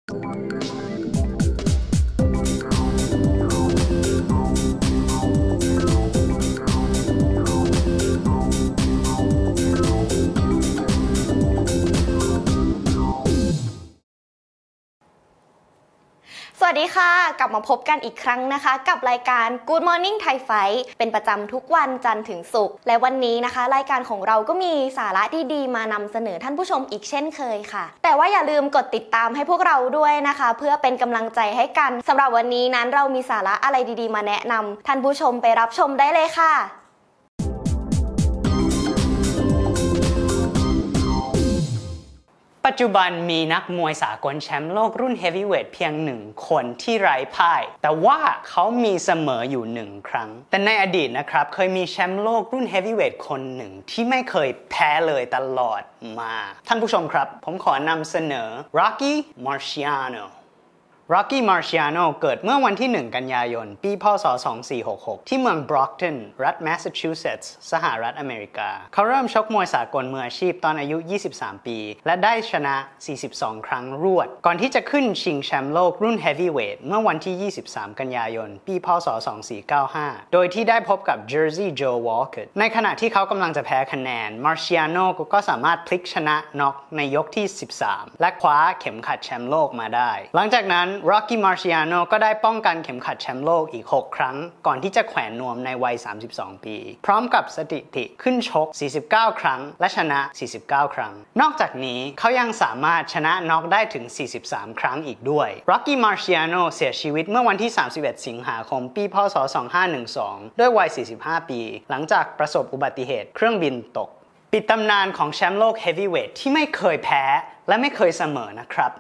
สวัสดีค่ะกลับมาพบกันอีกครั้งนะคะกับรายการ Good Morning Thai Fight เป็นประจำทุกวันจันทร์ถึงศุกร์และวันนี้นะคะรายการของเราก็มีสาระดีๆมานำเสนอท่านผู้ชมอีกเช่นเคยค่ะแต่ว่าอย่าลืมกดติดตามให้พวกเราด้วยนะคะเพื่อเป็นกำลังใจให้กันสำหรับวันนี้นั้นเรามีสาระอะไรดีๆมาแนะนำท่านผู้ชมไปรับชมได้เลยค่ะปัจจุบันมีนักมวยสากลแชมป์โลกรุ่นเฮฟวีเวทเพียง1คนที่ไร้พ่ายแต่ว่าเขามีเสมออยู่1ครั้งแต่ในอดีตนะครับเคยมีแชมป์โลกรุ่นเฮฟวีเวทคนหนึ่งที่ไม่เคยแพ้เลยตลอดมาท่านผู้ชมครับผมขอนำเสนอ Rocky Marciano Marciano เกิดเมื่อวันที่ 1 กันยายน ปีพ.ศ. 2466 ที่เมืองบร็อกตัน รัฐแมสซาชูเซตส์ สหรัฐอเมริกา เขาเริ่มชกมวยสากลมืออาชีพตอนอายุ 23 ปี และได้ชนะ 42 ครั้งรวด ก่อนที่จะขึ้นชิงแชมป์โลกรุ่นเฮฟวีเวทเมื่อวันที่ 23 กันยายน ปีพ.ศ. 2495 โดยที่ได้พบกับ Jersey Joe Walcott ในขณะที่เขากำลังจะแพ้คะแนน Marciano ก็สามารถพลิกชนะน็อกในยกที่ 13 และคว้าเข็มขัดแชมป์โลกมาได้ หลังจากนั้นRocky Marciano ก็ได้ป้องกันเข็มขัดแชมป์โลกอีก 6 ครั้งก่อนที่จะแขวนนวมในวัย 32 ปี พร้อมกับสถิติขึ้นชก 49 ครั้งและชนะ 49 ครั้ง นอกจากนี้เขายังสามารถชนะน็อกได้ถึง 43 ครั้งอีกด้วย Rocky Marciano เสียชีวิตเมื่อวันที่ 31 สิงหาคม ปีพ.ศ. 2512 ด้วยวัย 45 ปี หลังจากประสบอุบัติเหตุเครื่องบินตก ปิดตำนานของแชมป์โลกเฮฟวีเวทที่ไม่เคยแพ้และไม่เคยเสมอนะครับ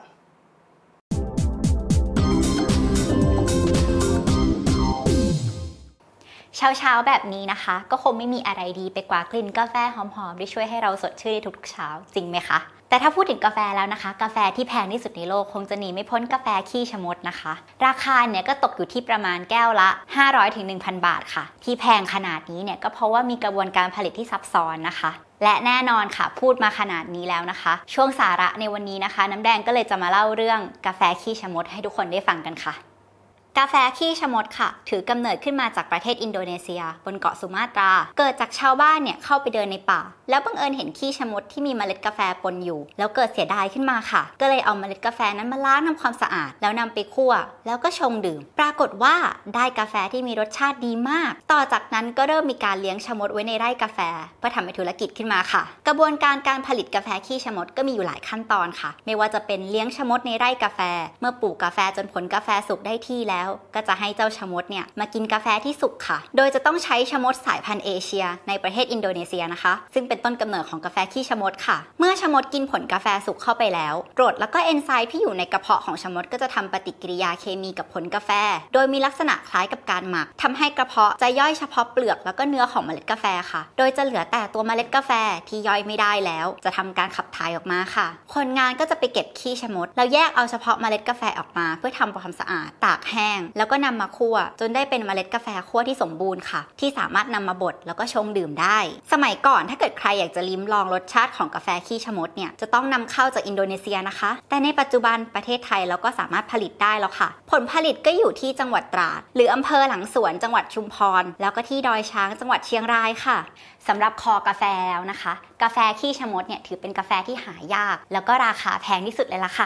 เช้าแบบนี้นะคะก็คงไม่มีอะไรดีไปกว่ากลิ่นกาแฟหอมๆที่ช่วยให้เราสดชื่นในทุกๆเช้าจริงไหมคะแต่ถ้าพูดถึงกาแฟแล้วนะคะกาแฟที่แพงที่สุดในโลกคงจะหนีไม่พ้นกาแฟขี้ชะมดนะคะราคาเนี่ยก็ตกอยู่ที่ประมาณแก้วละ 500-1,000 บาทค่ะที่แพงขนาดนี้เนี่ยก็เพราะว่ามีกระบวนการผลิตที่ซับซ้อนนะคะและแน่นอนค่ะพูดมาขนาดนี้แล้วนะคะช่วงสาระในวันนี้นะคะน้ำแดงก็เลยจะมาเล่าเรื่องกาแฟขี้ชะมดให้ทุกคนได้ฟังกันค่ะกาแฟขี้ชะมดค่ะถือกำเนิดขึ้นมาจากประเทศอินโดนีเซียบนเกาะสุมาตราเกิดจากชาวบ้านเนี่ยเข้าไปเดินในป่าแล้วบังเอิญเห็นขี้ชะมดที่มีเมล็ดกาแฟปนอยู่แล้วเกิดเสียดายขึ้นมาค่ะก็เลยเอาเมล็ดกาแฟนั้นมาล้างทำความสะอาดแล้วนำไปคั่วแล้วก็ชงดื่มปรากฏว่าได้กาแฟที่มีรสชาติดีมากต่อจากนั้นก็เริ่มมีการเลี้ยงชะมดไว้ในไร่กาแฟเพื่อทำเป็นธุรกิจขึ้นมาค่ะกระบวนการผลิตกาแฟขี้ชะมดก็มีอยู่หลายขั้นตอนค่ะไม่ว่าจะเป็นเลี้ยงชะมดในไร่กาแฟเมื่อปลูกกาแฟจนผลกาแฟสุกได้ที่แล้วก็จะให้เจ้าชะมดเนี่ยมากินกาแฟที่สุกค่ะโดยจะต้องใช้ชะมดสายพันธุ์เอเชียในประเทศอินโดนีเซียนะคะซึ่งเป็นต้นกำเนิดของกาแฟขี้ชะมดค่ะเมื่อชะมดกินผลกาแฟสุกเข้าไปแล้วกรดแล้วก็เอนไซม์ที่อยู่ในกระเพาะของชะมดก็จะทำปฏิกิริยาเคมีกับผลกาแฟโดยมีลักษณะคล้ายกับการหมักทำให้กระเพาะจะย่อยเฉพาะเปลือกแล้วก็เนื้อของเมล็ดกาแฟค่ะโดยจะเหลือแต่ตัวเมล็ดกาแฟที่ย่อยไม่ได้แล้วจะทำการขับถ่ายออกมาค่ะคนงานก็จะไปเก็บขี้ชะมดแล้วแยกเอาเฉพาะเมล็ดกาแฟออกมาเพื่อทำความสะอาดตากแห้งแล้วก็นำมาคั่วจนได้เป็นเมล็ดกาแฟคั่วที่สมบูรณ์ค่ะที่สามารถนำมาบดแล้วก็ชงดื่มได้สมัยก่อนถ้าเกิดใครอยากจะลิ้มลองรสชาติของกาแฟขี้ชะมดเนี่ยจะต้องนำเข้าจากอินโดนีเซียนะคะแต่ในปัจจุบันประเทศไทยเราก็สามารถผลิตได้แล้วค่ะผลผลิตก็อยู่ที่จังหวัดตราดหรืออำเภอหลังสวนจังหวัดชุมพรแล้วก็ที่ดอยช้างจังหวัดเชียงรายค่ะสำหรับคอกาแฟแล้วนะคะกาแฟขี้ชะมดเนี่ยถือเป็นกาแฟที่หายากแล้วก็ราคาแพงที่สุดเลยล่ะค่ะ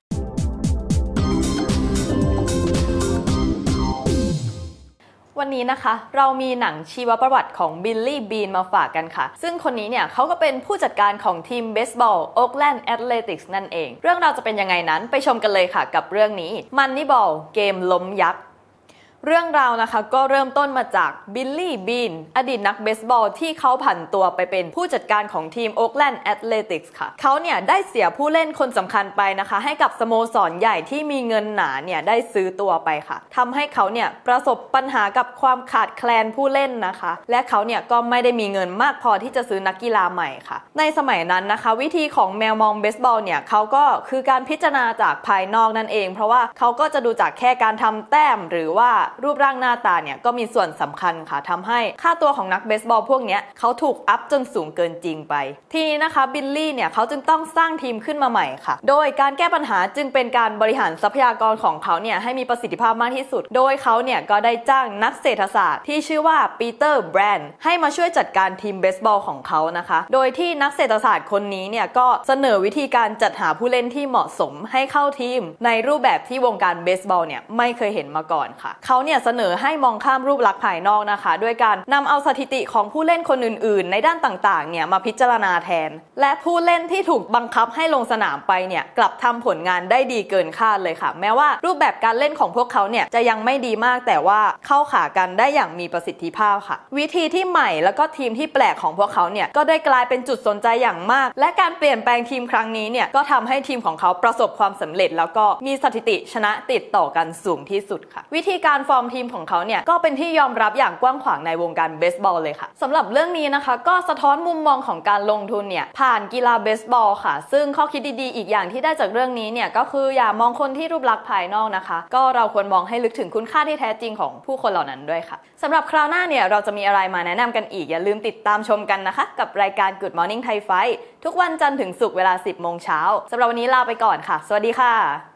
วันนี้นะคะเรามีหนังชีวประวัติของบิลลี่บีนมาฝากกันค่ะซึ่งคนนี้เนี่ยเขาก็เป็นผู้จัดการของทีมเบสบอลโอ๊คแลนด์แอตเลติกส์นั่นเองเรื่องราวจะเป็นยังไงนั้นไปชมกันเลยค่ะกับเรื่องนี้มันนี่บอลเกมล้มยักษ์เรื่องราวนะคะก็เริ่มต้นมาจากบิลลี่บีนอดีตนักเบสบอลที่เขาผันตัวไปเป็นผู้จัดการของทีมโอ๊คแลนด์แอตเลติกส์ค่ะเขาเนี่ยได้เสียผู้เล่นคนสำคัญไปนะคะให้กับสโมสรใหญ่ที่มีเงินหนาเนี่ยได้ซื้อตัวไปค่ะทำให้เขาเนี่ยประสบปัญหากับความขาดแคลนผู้เล่นนะคะและเขาเนี่ยก็ไม่ได้มีเงินมากพอที่จะซื้อนักกีฬาใหม่ค่ะในสมัยนั้นนะคะวิธีของแมวมองเบสบอลเนี่ยเขาก็คือการพิจารณาจากภายนอกนั่นเองเพราะว่าเขาก็จะดูจากแค่การทำแต้มหรือว่ารูปร่างหน้าตาเนี่ยก็มีส่วนสำคัญค่ะทำให้ค่าตัวของนักเบสบอลพวกนี้เขาถูกอัพจนสูงเกินจริงไปทีนี้นะคะบิลลี่เนี่ยเขาจึงต้องสร้างทีมขึ้นมาใหม่ค่ะโดยการแก้ปัญหาจึงเป็นการบริหารทรัพยากรของเขาเนี่ยให้มีประสิทธิภาพมากที่สุดโดยเขาเนี่ยก็ได้จ้างนักเศรษฐศาสตร์ที่ชื่อว่าปีเตอร์แบรนด์ให้มาช่วยจัดการทีมเบสบอลของเขานะคะโดยที่นักเศรษฐศาสตร์คนนี้เนี่ยก็เสนอวิธีการจัดหาผู้เล่นที่เหมาะสมให้เข้าทีมในรูปแบบที่วงการเบสบอลเนี่ยไม่เคยเห็นมาก่อนค่ะเขาเนี่ยเสนอให้มองข้ามรูปลักษณ์ภายนอกนะคะด้วยการนำเอาสถิติของผู้เล่นคนอื่นๆในด้านต่างๆเนี่ยมาพิจารณาแทนและผู้เล่นที่ถูกบังคับให้ลงสนามไปเนี่ยกลับทำผลงานได้ดีเกินคาดเลยค่ะแม้ว่ารูปแบบการเล่นของพวกเขาเนี่ยจะยังไม่ดีมากแต่ว่าเข้าขากันได้อย่างมีประสิทธิภาพค่ะวิธีที่ใหม่แล้วก็ทีมที่แปลกของพวกเขาเนี่ยก็ได้กลายเป็นจุดสนใจอย่างมากและการเปลี่ยนแปลงทีมครั้งนี้เนี่ยก็ทำให้ทีมของเขาประสบความสำเร็จแล้วก็มีสถิติชนะติดต่อกันสูงที่สุดค่ะวิธีการฟอร์มทีมของเขาเนี่ยก็เป็นที่ยอมรับอย่างกว้างขวางในวงการเบสบอลเลยค่ะสำหรับเรื่องนี้นะคะก็สะท้อนมุมมองของการลงทุนเนี่ยผ่านกีฬาเบสบอลค่ะซึ่งข้อคิดดีๆอีกอย่างที่ได้จากเรื่องนี้เนี่ยก็คืออย่ามองคนที่รูปลักษณ์ภายนอกนะคะก็เราควรมองให้ลึกถึงคุณค่าที่แท้จริงของผู้คนเหล่านั้นด้วยค่ะสำหรับคราวหน้าเนี่ยเราจะมีอะไรมาแนะนำกันอีกอย่าลืมติดตามชมกันนะคะกับรายการ Good Morning Thai Fight ทุกวันจันทร์ถึงศุกร์เวลา 10 โมงเช้าสำหรับวันนี้ลาไปก่อนค่ะสวัสดีค่ะ